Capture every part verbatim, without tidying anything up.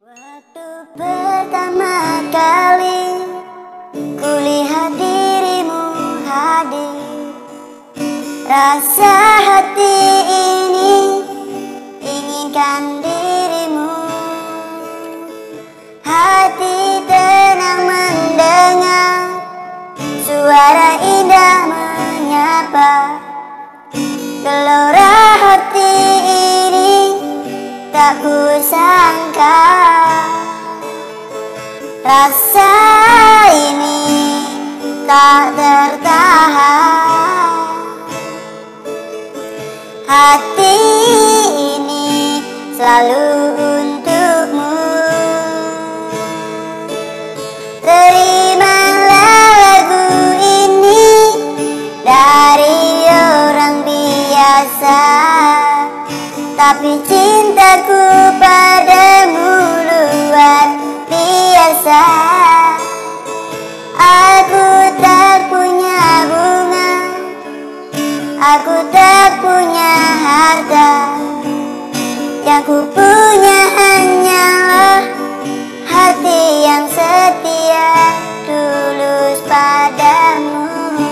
Waktu pertama kali kulihat dirimu hadir, rasa hati ini inginkan dirimu. Hati tenang mendengar suara indah menyapa. Gelora hati ini tak kusangka, rasa ini tak tertahan. Hati ini selalu untukmu. Terimalah lagu ini dari orang biasa, tapi cintaku padamu luar biasa. Aku tak punya bunga, aku tak punya harta, yang ku punya hanyalah hati yang setia, tulus padamu.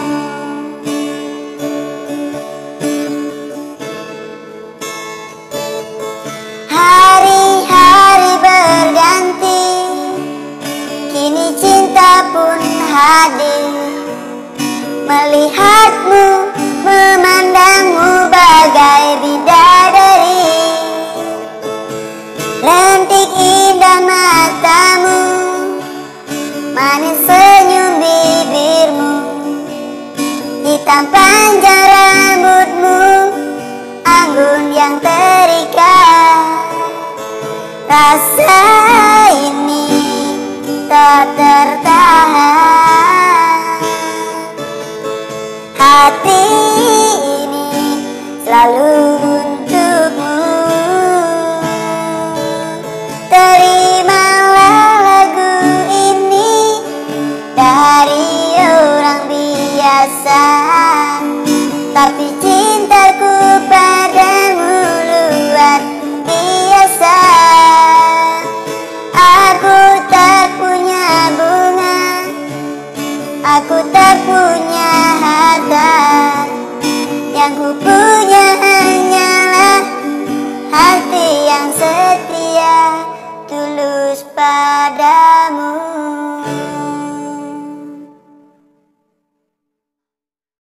Hari-hari berganti, kini cinta pun hadir. Melihatmu, memandangmu bagai bidadari. Lentik indah matamu, manis senyum bibirmu, hitam panjang rambutmu, anggun yang terikat. Rasa ini tak tertahan. Hati ini selalu